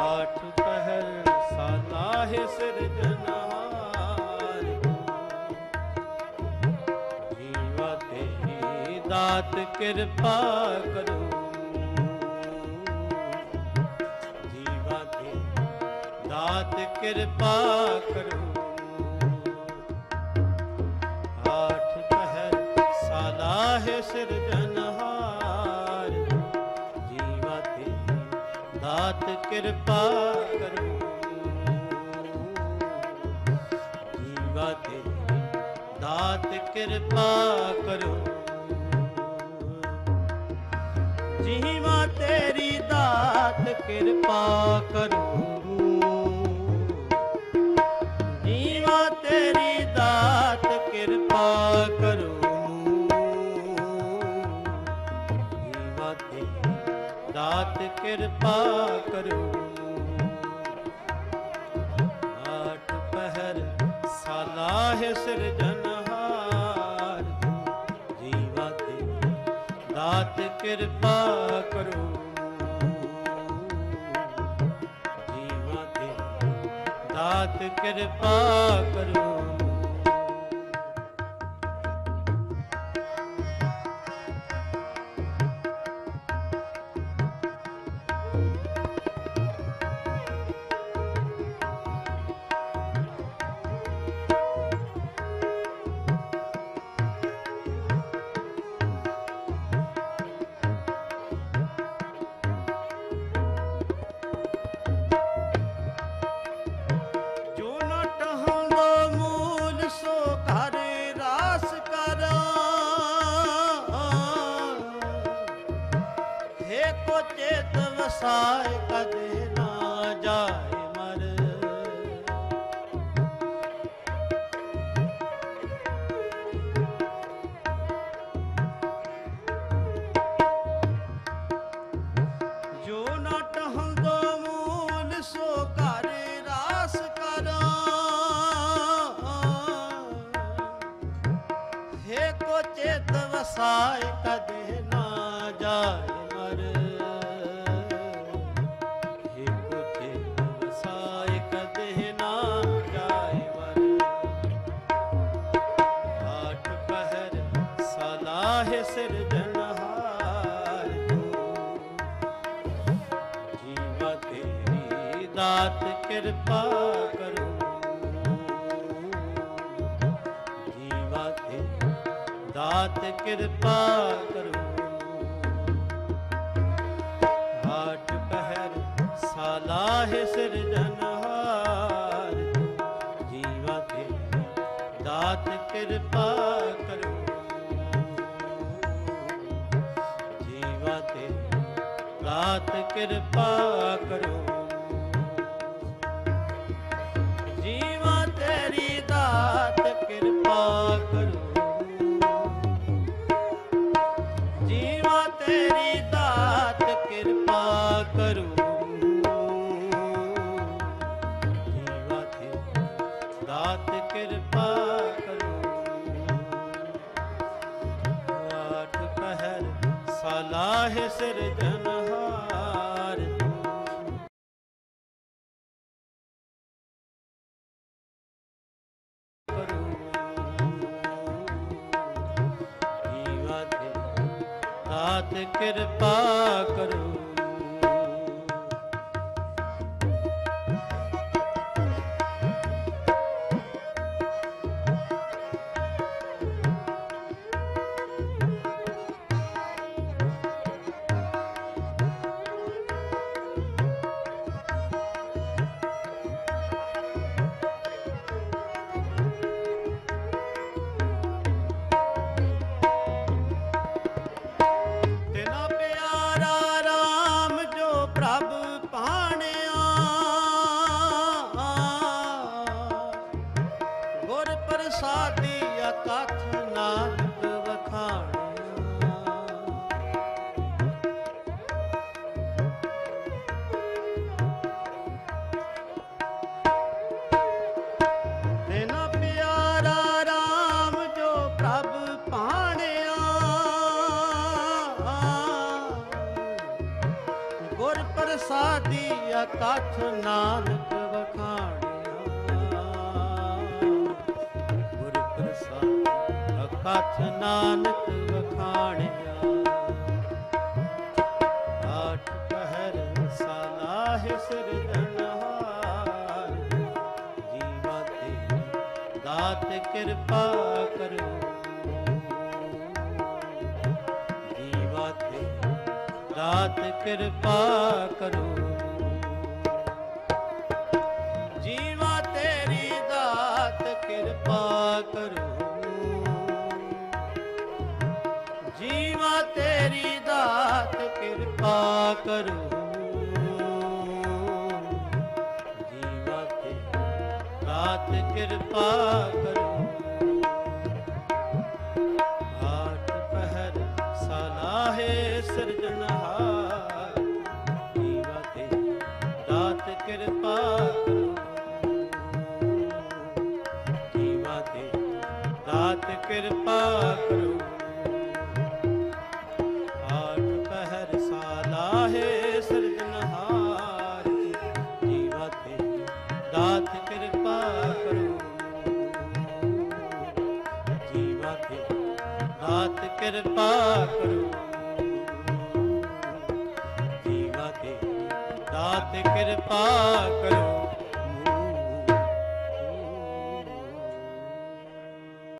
आठ पहर साला है सिरजनहार, जीवा तेरी दात कृपा करो, जीवा तेरी दात कृपा करो। आठ पहर साला है सिरजनहार, जीवा तेरी दात कृपा करो, जीवा तेरी दात कृपा करो, जीवा तेरी दात कृपा करो, जीवा तेरी दात कृपा करो, जीवा तेरी दात कृपा करो। आठ पहर साला है सिरजनहार, जीवा तेरी दात कृपा करो, जीवा तेरी दात कृपा करो। वसाए कदे ना जाए मर, जो न टहंदो मूल सो कर रास करा, हे को चेत वसाए कदे ना जाए मर, सिरजनहार, जीवा तेरी दात कृपा करो, जीवा तेरी दात कृपा करो। आठ पहर साला है सिरजनहार, जीवा तेरी दात कृपा करो, दात कृपा करो, जीवा तेरी दात कृपा करो, जीवा तेरी दात कृपा करो, जीवा तेरी दात कृपा करो। आठ पहर साला है सिरजनहार, जीवा तेरी दात कृपा करो। ਪ੍ਰਸਾਦੀ ਅਕਥ ਨਾਨਕ ਵਖਾਣਿਆ। ਗੁਰ ਪ੍ਰਸਾਦੀ ਅਕਥ ਨਾਨਕ ਵਖਾਣਿਆ। ਆਠ ਪਹਿਰ ਸਲਾਹਿ ਸਿਰਜਣਹਾਰ, ਜੀਵਾਂ ਤੇ ਦਾਤ ਕਿਰਪਾ ਕਰੋ। ਜੀਵਾਂ ਤੇ ਦਾਤ ਕਿਰਪਾ ਕਰੋ। ਜੀਵਾ ਤੇਰੀ ਦਾਤ ਕਿਰਪਾ ਕਰੋ। ਜੀਵਾ ਤੇਰੀ ਦਾਤ ਕਿਰਪਾ ਕਰੋ। ਜੀਵਾ ਤੇ ਦਾਤ ਕਿਰਪਾ ਕਰੋ। ਆਠ ਪਹਿਰ ਸਲਾਹੇ ਸਿਰਜਣਹਾਰ, ਜੀਵਾ ਤੇ ਦਾਤ ਕਿਰਪਾ ਕਰੋ। ਜੀਵਾ ਤੇ ਦਾਤ ਕਿਰਪਾ ਕਰੋ। ਆਠ ਪਹਿਰ ਸਲਾਹੇ ਸਿਰਜਣਹਾਰ, ਜੀਵਾ ਤੇ ਦਾਤ ਕਿਰਪਾ ਕਰੋ। ਜੀਵਾ ਤੇ ਦਾਤ ਕਿਰਪਾ ਕਰੋ। ਜੀਵਾ ਤੇ ਦਾਤ ਕਿਰਪਾ ਕਰੋ।